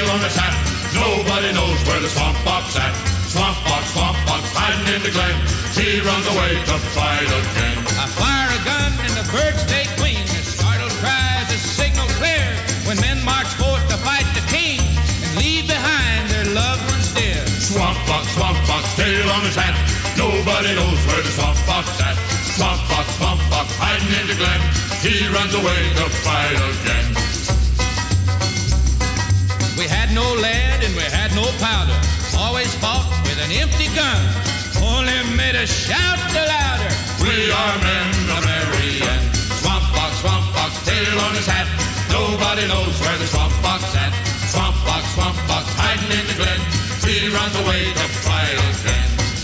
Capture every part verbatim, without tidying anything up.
on his hat. Nobody knows where the swamp fox at. Swamp fox, swamp fox, hiding in the glen. He runs away to fight again. I fire a gun and the birds stay clean. The startled cries, the signal clear. When men march forth to fight the king and leave behind their loved ones dear. Swamp fox, swamp fox, tail on his hat. Nobody knows where the swamp fox at. Swamp fox, swamp fox, hiding in the glen. He runs away to fight again. We had no lead and we had no powder. Always fought with an empty gun. Only made us shout the louder. We are men of merry end. Swamp fox, swamp fox, tail on his hat. Nobody knows where the swamp fox at. Swamp fox, swamp fox, hiding in the glen. He runs away to fight again.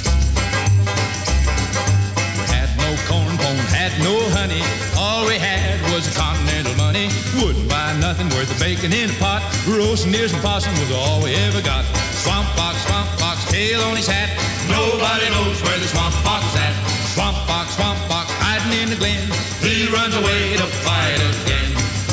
We had no corn pone, had no honey. All we had was continental money. Wouldn't buy nothing worth of bacon in a pot. Roasting deers and possum was all we ever got. Swamp fox, swamp fox, tail on his hat. Nobody knows where the swamp fox at. Swamp fox, swamp fox, hiding in the glen. He runs away to fight again.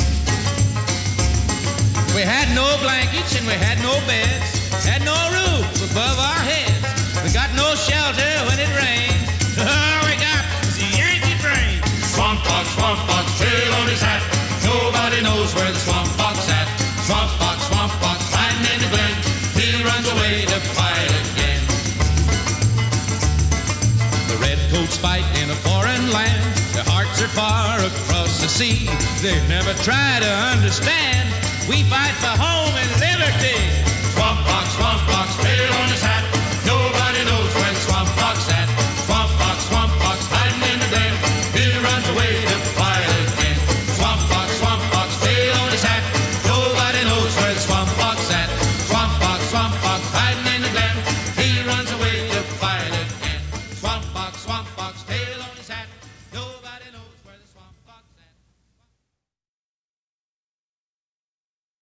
We had no blankets and we had no beds. Had no roof above our heads. We got no shelter when it rained. All we got was a Yankee brain. Swamp fox, swamp fox, tail on his hat. Nobody knows where the swamp fox at. Swamp fox, swamp fox, hiding in the glen. He runs away to fight again. The redcoats fight in a foreign land. Their hearts are far across the sea. They never try to understand. We fight for home and liberty. Swamp fox, swamp fox, tail on his hat. Nobody knows where the swamp fox at. Swamp fox, swamp fox, hiding in the glen. He runs away to fight again. Swamp fox, swamp fox, tail on his hat. Nobody knows where the swamp fox at. Swamp fox, swamp fox, hiding in the glen. He runs away to fight again. Swamp fox, swamp fox, tail on his hat. Nobody knows where the